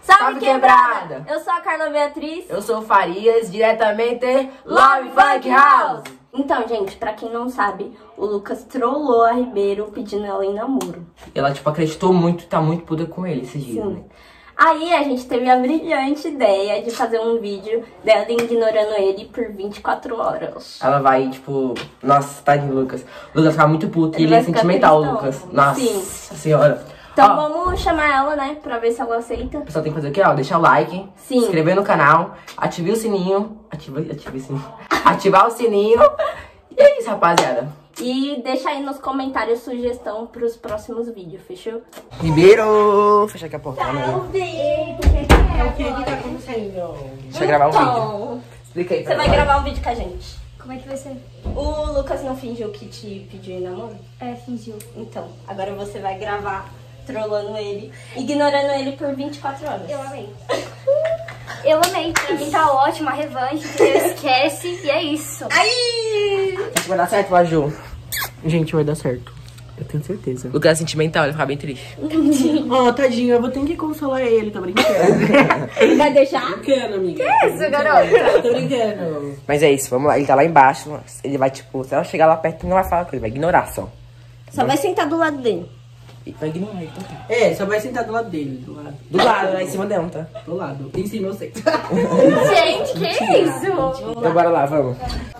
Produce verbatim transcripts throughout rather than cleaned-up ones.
Salve, quebrada. quebrada! Eu sou a Carla Beatriz. Eu sou o Farias, diretamente Love Funk House. Então, gente, pra quem não sabe, o Lucas trollou a Ribeiro pedindo ela em namoro. Ela, tipo, acreditou muito, tá muito puta com ele esses dias, Sim. né? Aí a gente teve a brilhante ideia de fazer um vídeo dela ignorando ele por vinte e quatro horas. Ela vai, tipo... Nossa, tadinho, Lucas. O Lucas fica muito puto, Ele ele, ele é vai ficar sentimental, tristão. Lucas. Nossa Sim. senhora. Então Ó, vamos chamar ela, né, pra ver se ela aceita. o pessoal tem que fazer o quê, ó? Deixar o like, Sim. se inscrever no canal, ativar o sininho. Ativa, ativa o sininho. Ativar o sininho. E é isso, rapaziada. E deixa aí nos comentários sugestão pros próximos vídeos, fechou? Ribeiro! Fecha aqui a porta, né? O que que tá acontecendo? Deixa eu gravar um vídeo. Então, Explica aí pra você vai nós. gravar um vídeo com a gente. Como é que vai ser? O Lucas não fingiu que te pediu em namoro? É, fingiu. Então, agora você vai gravar trollando ele, ignorando ele por vinte e quatro horas. Eu amei. Eu amei. Pra mim tá ótimo, a revanche, entendeu? Esquece e é isso. Ai! Acho que vai dar certo, Maju. Gente, vai dar certo. Eu tenho certeza. O Lucas é sentimental, ele fica bem triste. Ó, oh, tadinho, eu vou ter que consolar ele, tá brincando? Ele vai deixar? Brincando, amiga. Que isso, garota? Tô brincando. Mas é isso, vamos lá. Ele tá lá embaixo. Ele vai, tipo, se ela chegar lá perto, não vai falar com ele, vai ignorar só. Só vai sentar do lado dele. E vai ignorar, então tá. É, só vai sentar do lado dele, do lado. Do lado, lá em cima dela, tá? Do lado. Em cima eu sei. Gente, que isso? Então bora lá, vamos.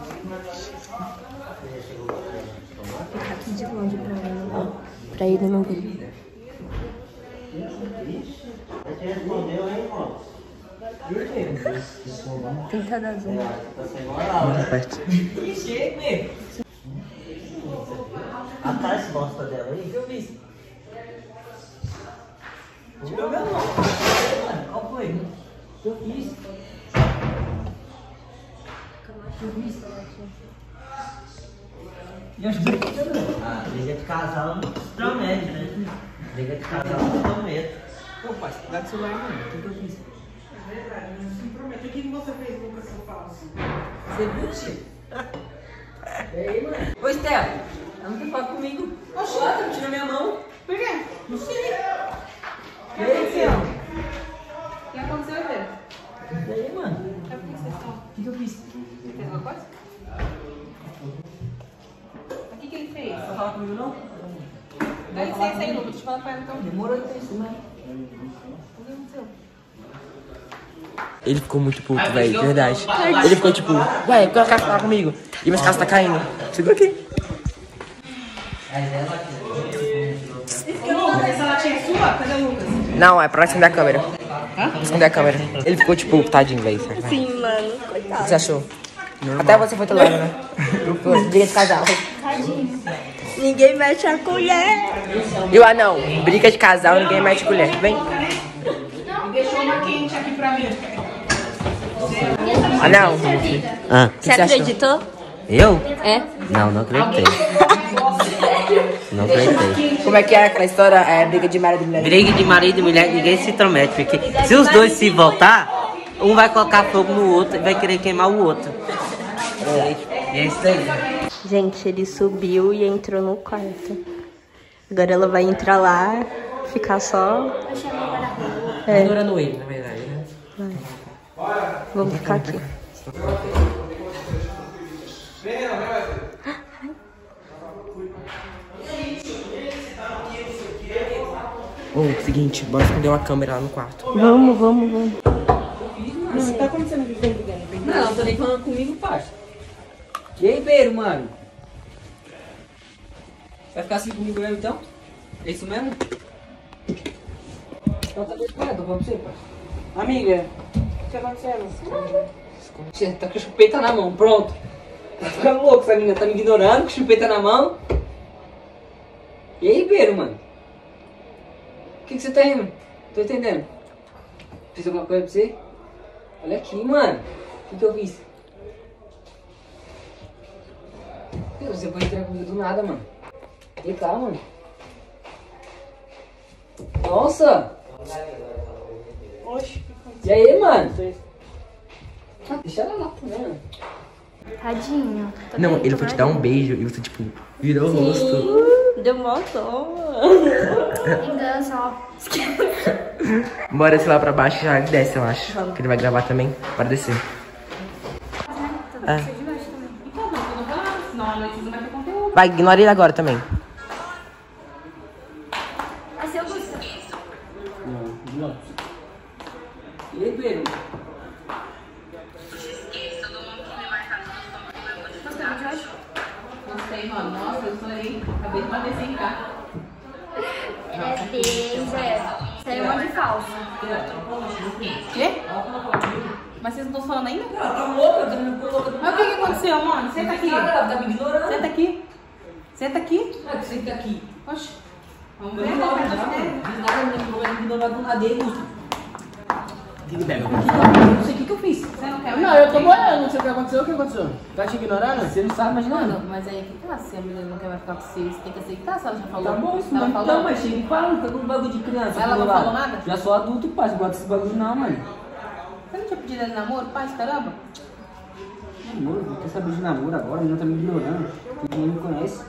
Pra ele não ver. Tenta dar zoom. Muito perto. Atrás bosta dela aí. Eu vi. Tirou meu nome. Qual foi? Eu fiz. Eu fiz. Ah, briga de casal não promete, né? Briga de casal não promete. Ô, pai, dá de celular, mano. O que eu fiz? É verdade, não se promete. O que você fez, Lucas, que eu falo assim? Você viu, Chico? E aí, mano? Ô, Estela, ela não quer falar comigo. Oxi, ela tirou minha mão. Por quê? Não sei. E aí, Estela? O que aconteceu, Pedro? E aí, mano? O O que eu fiz? Você fez alguma coisa? O que, que ele fez? Não fala comigo, não? Dá licença aí, Lucas. Deixa eu falar com ela então. Demorou de ter isso, né? O que aconteceu? Ele ficou muito puto, velho, de verdade. Ele ficou tipo, ué, por que ela quer falar comigo? E minhas casas tá caindo. Segura aqui. Essa latinha é sua? Cadê o Lucas? Não, é pra esconder a câmera. Hã? Esconder a câmera. Ele ficou tipo, tadinho, velho. O Sim, mano. que Coitado. você achou? Até você foi trollado, né? Foi, briga de casal. Ninguém mexe a colher. E o anão, briga de casal, ninguém mete colher. Vem. Me deixou uma quente aqui pra mim. Anão, Ah, o que Você você achou? acreditou? eu? É? Não, não acreditei. Não acreditei. Como é que é aquela história? É briga de marido e mulher. Briga de marido e mulher, ninguém se intromete. Porque se os dois se voltar, um vai colocar fogo no outro e vai querer queimar o outro. E é isso aí. Gente, ele subiu e entrou no quarto. Agora ela vai entrar lá, ficar só. É, Ignorando ele, na verdade, né? vamos ficar aqui. Ô, seguinte, bora esconder uma câmera lá no quarto. Vamos, vamos, vamos. Não, o que tá acontecendo aqui? Vem brigando, vem brigando. Não, tô nem falando comigo, parça. E aí, Beiro, mano? Vai ficar assim comigo mesmo, então? É isso mesmo? Então tá desesperado, eu vou pra você, parça. Amiga, o que tá acontecendo? Você tá com a chupeta na mão, pronto. Tá ficando louco, essa menina tá me ignorando, com chupeta na mão. E aí, Beiro, mano? O que, que você tá rindo? Tô entendendo. Fiz alguma coisa pra você? Olha aqui, mano. O que, que eu fiz? Deus, você pode entrar comigo do nada, mano. Vem cá, mano. Nossa! Oxi. E aí, mano? Ah, deixa ela lá também, mano. Tadinho. Não, ele foi te dar um beijo e você, tipo, virou o rosto. Deu mó dó. Vingança, ó. Bora descer lá pra baixo, já desce, eu acho. Vamos. Que ele vai gravar também, para descer. É. Vai, ignora ele agora também. Vai ser o Gustavo. Não, não. E aí, Pedro? Gostei, mano. Nossa, eu sonhei. Acabei de padecer em cá. É bem zero. Sério, um monte de falso. Quê? Mas vocês não estão falando ainda? Ela tá louca, tá me louca. Mas o que, que aconteceu, mano? Senta aqui. Ela tá me ignorando. Senta aqui. Senta aqui. Ah, que senta aqui. Oxi. Vamos Eu ver não qual vou é a nada, diferença. não. Nada, não vai me ignorar do nada dele, Lúcio. O que que pega? Não sei o que que eu fiz. Você não quer Não, eu tô morando, não sei o que aconteceu, o que aconteceu? Tá te ignorando? Você não sabe, imagina. Mano, mas aí que tá, se a menina não quer mais ficar com você, você tem que aceitar, se ela já falou. Tá bom, isso ela não. falou. Então, mas chega e fala, tá com bagulho de criança. Ela não lá. falou nada? Já sou adulto, pai, não gosta desse bagulho não, mano. Você não tinha pedido ele namoro? Pai, caramba. Namoro, não quer saber de namoro agora, a menina tá me ignorando. Ninguém me conhece.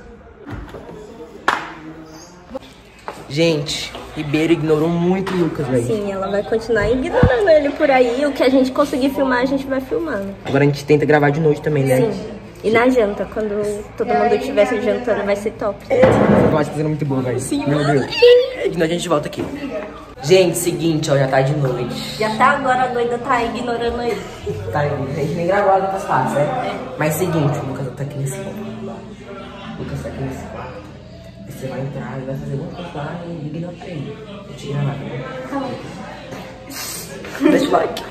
Gente, Ribeiro ignorou muito o Lucas, velho. Sim, ela vai continuar ignorando ele por aí. O que a gente conseguir filmar, a gente vai filmando. Agora a gente tenta gravar de noite também, né? Sim. E na janta, quando todo mundo estivesse jantando, vai ser top. Eu acho que tá muito boa, velho. Sim, meu Deus. De noite a gente volta aqui. Gente, seguinte, ó, já tá de noite. Já tá agora, a doida tá ignorando ele. Tá, a gente nem gravou as outras partes, né? Mas seguinte, o Lucas tá aqui nesse quarto. O Lucas tá aqui nesse quarto. E você vai entrar e vai fazer alguma coisa lá e ignora pra ele. Vou te gravar, tá Calma. Deixa o like.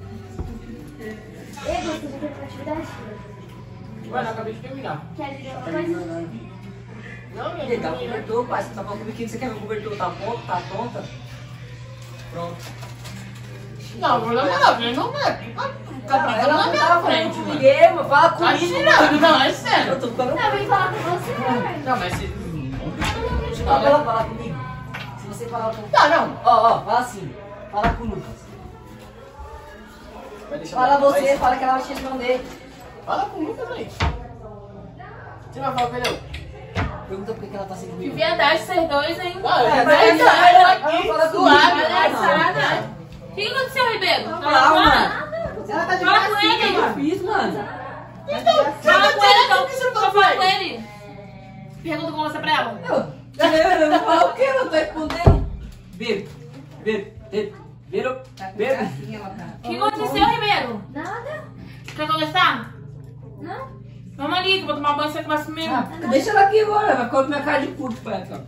Eu gosto de ter atividade. Mano, eu acabei de terminar. Quer dizer uma coisa? Não, Ele tá com cobertor, pai, você tá com cobertor, você quer ver o cobertor? Tá ponto, tá tonta? Pronto. não, vou namorar, ele não vai. Tá Ela ficando na não minha tava frente, falando mano. comigo, mano. Fala Tá comigo, tirando, não, é sério. Eu tô ficando... Não, eu vim falar com você, velho. Não, mas se... Fala, ela fala comigo. Se você falar com... Tá, não. Ó, ó, fala assim. Fala com o Lucas. Vai deixar Fala eu- você, vai- fala que ela vai te responder. Fala com o Lucas aí. Você vai falar com ele? Pergunta por que que ela tá sem Que comigo. viadagem vocês dois, hein? Ah, eu É, já mas sei, ela- eu ela aqui, fala comigo. suave. Palhaçada. O que aconteceu, Ribeiro? Não, Fala com ela. mano. Ela tá de Fala com ele, O que eu mano. fiz, mano? Fala com ele, então. Só fala com ele. Pergunta como você pra ela. Eu, eu vou falar o quê? Eu não tô respondendo. Viro, viro, viro, viro, viro. O que aconteceu, Ribeiro? Nada. Quer conversar? Não. Vamos ali, que eu vou tomar banho e você conversa comigo. Ah, deixa ela aqui agora, vai ficar com minha cara de puto pra ela.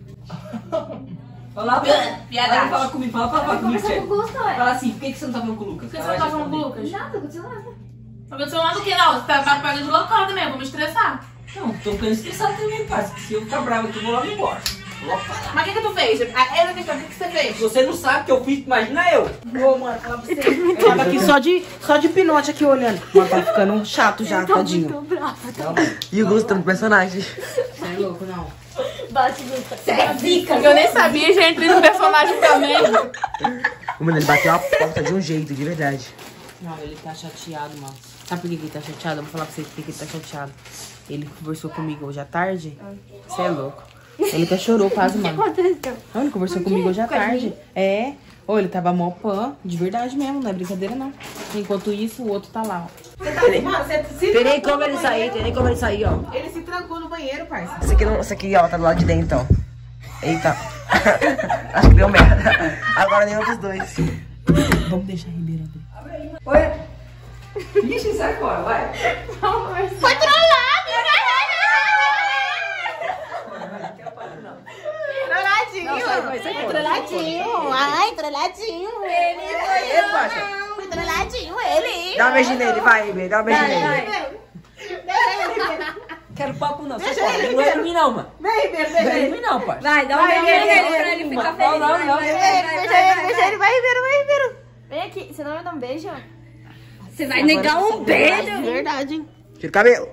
Fala pra ela. Piedade. Fala comigo, fala pra falar comigo. Conversar com o Gusto, ué. Fala assim, por que que você não tá falando com o Lucas? Por que Ela você não vai tá falando com o responder. Lucas? Nada, não aconteceu nada. Tá acontecendo nada do que não? Você tá, tá pegando de loucão também, eu vou me estressar. Não, tô ficando estressado também, parceiro. Se eu ficar bravo aqui, eu vou logo embora. Vou logo falar. Mas o que que tu fez? A- Essa questão, o que que você fez? Se você não sabe o que eu fiz, imagina eu. Ô, mano, fala pra você. Eu tava aqui só de, só de pinote aqui olhando. Mas tá ficando chato já, tadinho. E o Gusto, personagem. Você é louco, não. Bate, Gusta. Eu nem sabia, já entrei no personagem também. Mano, ele bateu a porta de um jeito, de verdade. Não, ele tá chateado, mano. Sabe por que que ele tá chateado? Eu vou falar pra vocês por que que ele tá chateado. Ele conversou comigo hoje à tarde. Você é louco. Ele até chorou quase, mano. Aconteceu. Não, ele conversou comigo hoje à tarde. É. Ou ele tava mó pan, de verdade mesmo, não é brincadeira não. Enquanto isso, o outro tá lá, ó. Mano, você se Tem nem trancou como no ele sair, banheiro. tem nem como ele sair, ó. Ele se trancou no banheiro, parça. Esse aqui, não, esse aqui, ó, tá do lado de dentro, ó. Eita. Acho que deu merda. Agora nenhum dos dois. Vamos deixar a Ribeira abrir. Oi? Ixi, sai fora, vai. Foi trollado, Trolladinho. Trolladinho. Ai, trolladinho. Ele Ei, Pacha. foi trolladinho, ele. Dá um beijinho nele, vai, Ribeiro. Dá um beijinho nele. Quero papo não, sai fora. Não é mim não, mano. Vem, Ribeiro, Não é vem. mim não, pai. Vai, dá um beijo nele pra ele ficar feliz. Não, não, não. Beija ele, beija ele. Vai, Ribeiro, vai, Ribeiro. Vem aqui, você não vai dar um beijo? Você vai negar um beijo? Verdade. Tira o cabelo.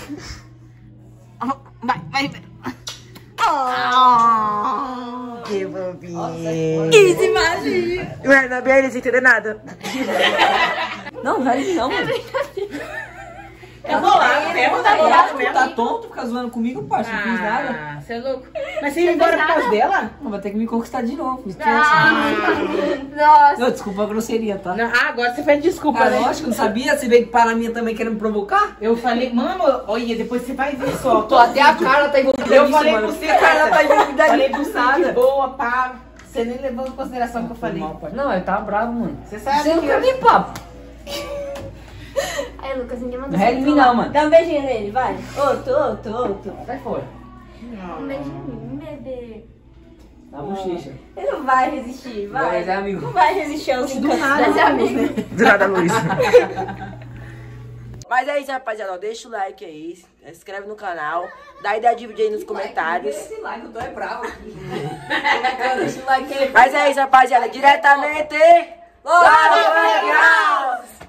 Vai, vai, Ribeiro. Que bobinho. Easy magia. E o Renan bem, ele sem entender nada. Não, vai não, mano. É bolado, é bolado mesmo. Tá tonto, fica zoando comigo, parça, não fiz nada. Ah, você é louco. Mas você ia embora por causa dela? Não, vai ter que me conquistar de novo. Esquece. Ah, nossa. Não, desculpa a grosseria, tá? Não, ah, agora você pede desculpa, Ah, né? lógico, não sabia? Você veio parar a minha também querendo me provocar? Eu falei, mano, olha, depois você vai ver só. Tô até a cara tá envolvida Eu nisso, falei mano. pra você, a cara cara. tá envolvida Falei nisso, pra você de nada. boa, pá. Você nem levou em consideração o que eu falei. Não, eu tava bravo, mano. Você sabe Você não que quer eu... vir papo. Aí, Lucas, ninguém mandou Não rele em mim não, mano. Dá um beijinho nele, vai. Outro, outro, outro. Sai fora. Um beijo em mim, bebê. Dá bochecha. Ele não vai resistir, vai. Mas é amigo. Não vai resistir aos encantos nada, das amigas. Do nada, Luiz. Mas é isso, rapaziada. Ó, deixa o like aí. Se inscreve no canal. Dá ideia de vídeo aí nos comentários. Esse like, eu tô é bravo aqui. Mas é isso, rapaziada. Diretamente lá do Playground.